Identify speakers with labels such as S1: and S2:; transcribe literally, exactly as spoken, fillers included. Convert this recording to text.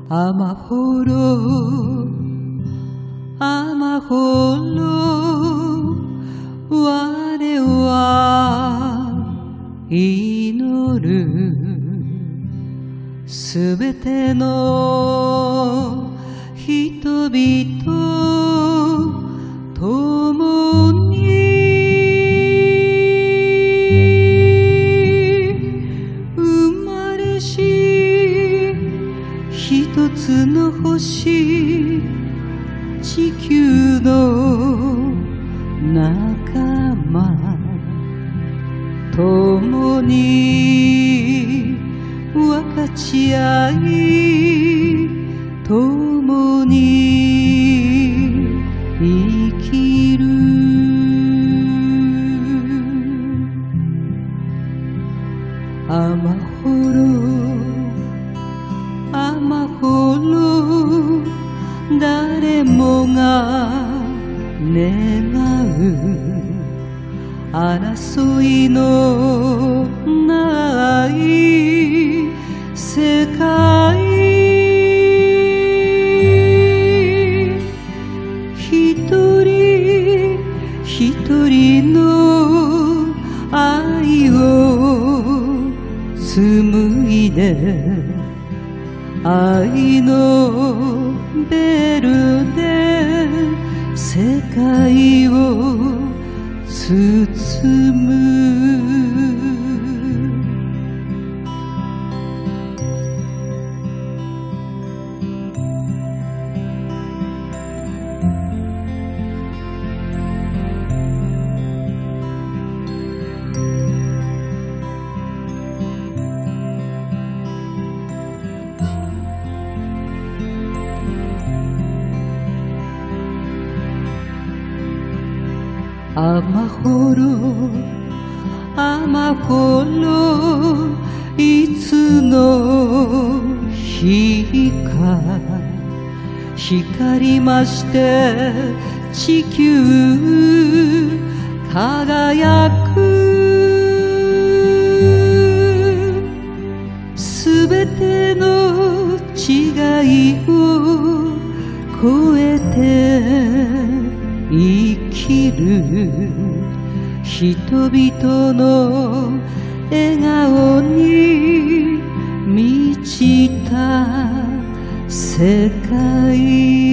S1: 雨ほろ雨ほろ我は祈るすべての人々共に生まれし一つの星地球の仲間共に分かち合い共に生きる雨ほろ雨ほろ誰もが願う争いのない世界一人一人の愛を紡いで愛のベルで世界を包む雨ほろ雨ほろいつの日か光りまして地球輝くすべての違いを超えて生きる人々の笑顔に満ちた世界